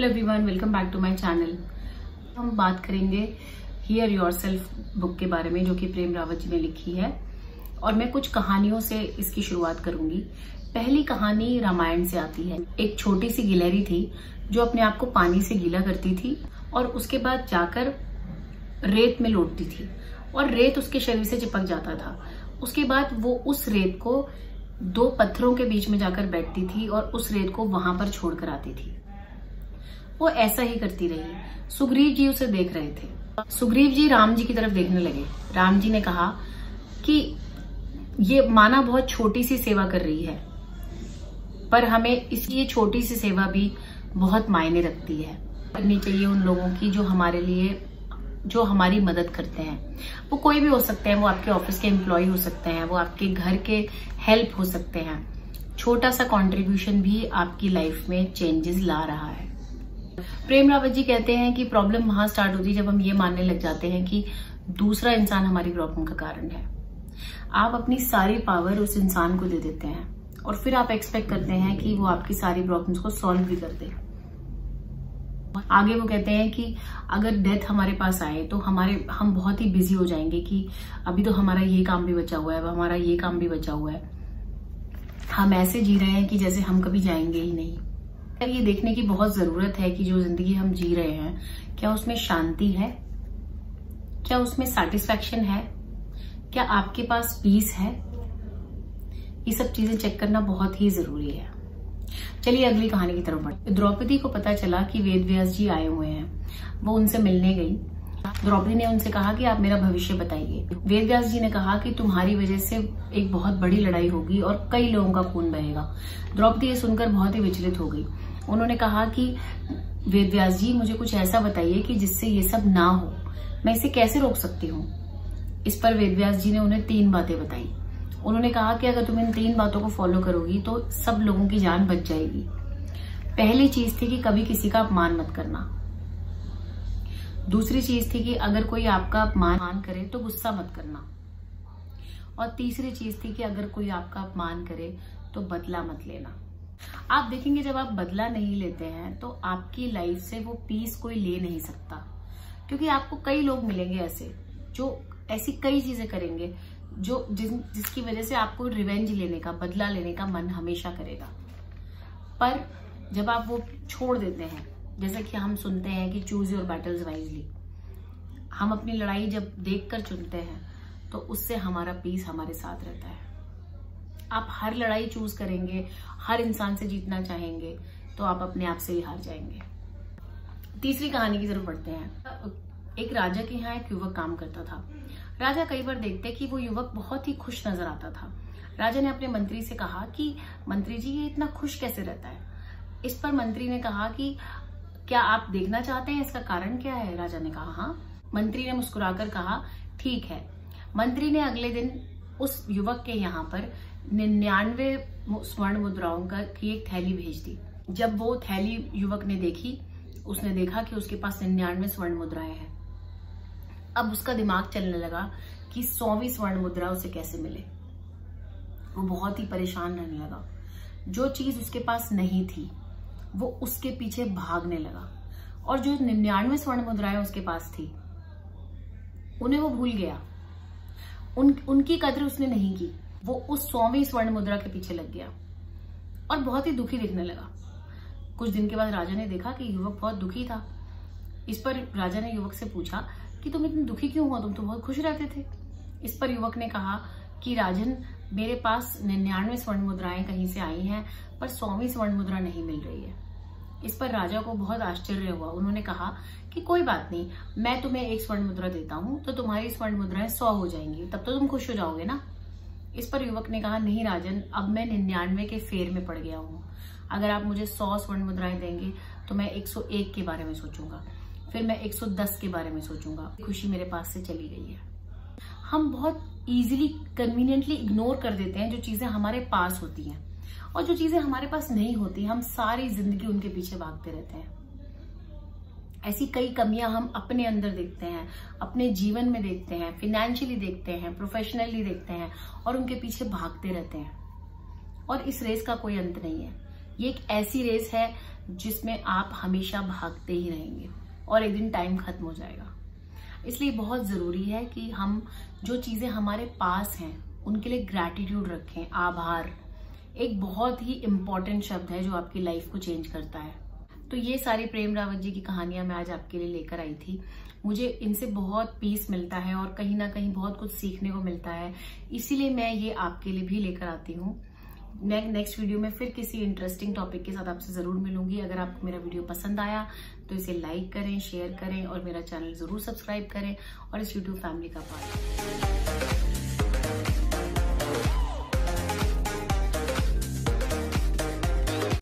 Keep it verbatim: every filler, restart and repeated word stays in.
Hello everyone, welcome back to my channel. हम बात करेंगे हियर योरसेल्फ बुक के बारे में, जो कि प्रेम रावत जी ने लिखी है। और मैं कुछ कहानियों से इसकी शुरुआत करूंगी। पहली कहानी रामायण से आती है। एक छोटी सी गिलहरी थी जो अपने आप को पानी से गीला करती थी और उसके बाद जाकर रेत में लौटती थी और रेत उसके शरीर से चिपक जाता था। उसके बाद वो उस रेत को दो पत्थरों के बीच में जाकर बैठती थी और उस रेत को वहां पर छोड़कर आती थी। वो ऐसा ही करती रही। सुग्रीव जी उसे देख रहे थे। सुग्रीव जी राम जी की तरफ देखने लगे। राम जी ने कहा कि ये माना बहुत छोटी सी सेवा कर रही है, पर हमें इसकी ये छोटी सी सेवा भी बहुत मायने रखती है। करनी चाहिए उन लोगों की जो हमारे लिए, जो हमारी मदद करते हैं। वो कोई भी हो सकते हैं, वो आपके ऑफिस के एम्प्लॉय हो सकते हैं, वो आपके घर के हेल्प हो सकते हैं। छोटा सा कंट्रीब्यूशन भी आपकी लाइफ में चेंजेस ला रहा है। प्रेम रावत जी कहते हैं कि प्रॉब्लम वहां स्टार्ट होती है जब हम ये मानने लग जाते हैं कि दूसरा इंसान हमारी प्रॉब्लम का कारण है। आप अपनी सारी पावर उस इंसान को दे देते हैं और फिर आप एक्सपेक्ट करते हैं कि वो आपकी सारी प्रॉब्लम्स को सॉल्व भी कर दे। आगे वो कहते हैं कि अगर डेथ हमारे पास आए तो हमारे हम बहुत ही बिजी हो जाएंगे कि अभी तो हमारा ये काम भी बचा हुआ है, अब हमारा ये काम भी बचा हुआ है। हम ऐसे जी रहे हैं कि जैसे हम कभी जाएंगे ही नहीं। ये देखने की बहुत जरूरत है कि जो जिंदगी हम जी रहे हैं, क्या उसमें शांति है, क्या उसमें सैटिस्फैक्शन है, क्या आपके पास पीस है। ये सब चीजें चेक करना बहुत ही जरूरी है। चलिए अगली कहानी की तरफ बढ़ते। द्रौपदी को पता चला कि वेद व्यास जी आए हुए हैं। वो उनसे मिलने गई। द्रौपदी ने उनसे कहा कि आप मेरा भविष्य बताइए। वेद व्यास जी ने कहा कि तुम्हारी वजह से एक बहुत बड़ी लड़ाई होगी और कई लोगों का खून बहेगा। द्रौपदी ये सुनकर बहुत ही विचलित हो गई। उन्होंने कहा कि वेद व्यास जी, मुझे कुछ ऐसा बताइए कि जिससे ये सब ना हो, मैं इसे कैसे रोक सकती हूँ। इस पर वेद व्यास जी ने उन्हें तीन बातें बताई। उन्होंने कहा कि अगर तुम इन तीन बातों को फॉलो करोगी तो सब लोगों की जान बच जाएगी। पहली चीज थी कि कभी किसी का अपमान मत करना। दूसरी चीज थी कि अगर कोई आपका अपमान करे तो गुस्सा मत करना। और तीसरी चीज थी कि अगर कोई आपका अपमान करे तो बदला मत लेना। आप देखेंगे जब आप बदला नहीं लेते हैं तो आपकी लाइफ से वो पीस कोई ले नहीं सकता, क्योंकि आपको कई लोग मिलेंगे ऐसे जो ऐसी कई चीजें करेंगे जो जिस, जिसकी वजह से आपको रिवेंज लेने का, बदला लेने का मन हमेशा करेगा। पर जब आप वो छोड़ देते हैं, जैसे कि हम सुनते हैं कि चूज योर बैटल्स वाइजली, हम अपनी लड़ाई जब देखकर चुनते हैं तो उससे हमारा पीस हमारे साथ रहता है। आप हर लड़ाई चूज करेंगे, हर इंसान से जीतना चाहेंगे, तो आप अपने आप से ही हार जाएंगे। तीसरी कहानी की तरफ बढ़ते हैं। एक राजा के यहाँ एक युवक काम करता था। राजा कई बार देखते कि वो युवक बहुत ही खुश नजर आता था। राजा ने अपने मंत्री से कहा कि मंत्री जी, ये इतना खुश कैसे रहता है। इस पर मंत्री ने कहा कि क्या आप देखना चाहते हैं, इसका कारण क्या है। राजा ने कहा हाँ। मंत्री ने मुस्कुराकर कहा ठीक है। मंत्री ने अगले दिन उस युवक के यहाँ पर निन्यानवे स्वर्ण मुद्राओं का की एक थैली भेज दी। जब वो थैली युवक ने देखी, उसने देखा कि उसके पास निन्यानवे स्वर्ण मुद्राएं हैं। अब उसका दिमाग चलने लगा कि सौवीं स्वर्ण मुद्रा उसे कैसे मिले। वो बहुत ही परेशान रहने लगा। जो चीज उसके पास नहीं थी वो उसके पीछे भागने लगा, और जो निन्यानवे स्वर्ण मुद्राएं उसके पास थी उन्हें वो भूल गया। उन उनकी कद्र उसने नहीं की। वो उस सौवीं स्वर्ण मुद्रा के पीछे लग गया और बहुत ही दुखी दिखने लगा। कुछ दिन के बाद राजा ने देखा कि युवक बहुत दुखी था। इस पर राजा ने युवक से पूछा कि तुम इतने दुखी क्यों हुआ, तुम तो बहुत खुश रहते थे। इस पर युवक ने कहा कि राजन, मेरे पास निन्यानवे स्वर्ण मुद्राएं कहीं से आई हैं, पर सौवीं स्वर्ण मुद्रा नहीं मिल रही है। इस पर राजा को बहुत आश्चर्य हुआ। उन्होंने कहा कि कोई बात नहीं, मैं तुम्हें एक स्वर्ण मुद्रा देता हूँ तो तुम्हारी स्वर्ण मुद्राएं सौ हो जाएंगी, तब तो तुम खुश हो जाओगे ना। इस पर युवक ने कहा नहीं राजन, अब मैं निन्यानवे के फेर में पड़ गया हूँ। अगर आप मुझे सौ स्वर्ण मुद्राएं देंगे तो मैं एक सौ एक के बारे में सोचूंगा, फिर मैं एक सौ दस के बारे में सोचूंगा। खुशी मेरे पास से चली गई है। हम बहुत इजीली, कन्वीनियंटली इग्नोर कर देते हैं जो चीजें हमारे पास होती हैं, और जो चीजें हमारे पास नहीं होती हम सारी जिंदगी उनके पीछे भागते रहते हैं। ऐसी कई कमियां हम अपने अंदर देखते हैं, अपने जीवन में देखते हैं, फाइनेंशियली देखते हैं, प्रोफेशनली देखते हैं, और उनके पीछे भागते रहते हैं। और इस रेस का कोई अंत नहीं है। ये एक ऐसी रेस है जिसमें आप हमेशा भागते ही रहेंगे और एक दिन टाइम खत्म हो जाएगा। इसलिए बहुत जरूरी है कि हम जो चीजें हमारे पास हैं उनके लिए ग्रैटिट्यूड रखें। आभार एक बहुत ही इम्पोर्टेंट शब्द है जो आपकी लाइफ को चेंज करता है। तो ये सारी प्रेम रावत जी की कहानियां मैं आज आपके लिए लेकर आई थी। मुझे इनसे बहुत पीस मिलता है और कहीं ना कहीं बहुत कुछ सीखने को मिलता है, इसीलिए मैं ये आपके लिए भी लेकर आती हूँ। मैं नेक्स्ट वीडियो में फिर किसी इंटरेस्टिंग टॉपिक के साथ आपसे जरूर मिलूंगी। अगर आपको मेरा वीडियो पसंद आया तो इसे लाइक करें, शेयर करें और मेरा चैनल जरूर सब्सक्राइब करें और इस यूट्यूब फैमिली का पार्ट